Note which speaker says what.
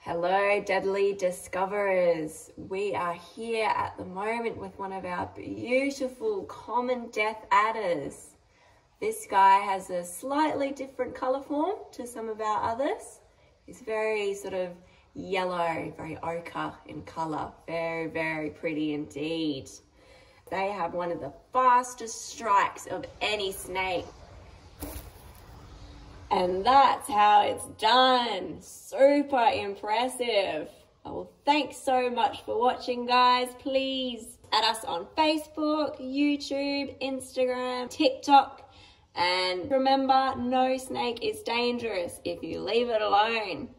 Speaker 1: Hello, deadly discoverers. We are here at the moment with one of our beautiful common death adders. This guy has a slightly different colour form to some of our others. He's very sort of yellow, very ochre in colour. Very, very pretty indeed. They have one of the fastest strikes of any snake. And that's how it's done. Super impressive. Well, thanks so much for watching, guys. Please add us on Facebook, YouTube, Instagram, TikTok. And remember, no snake is dangerous if you leave it alone.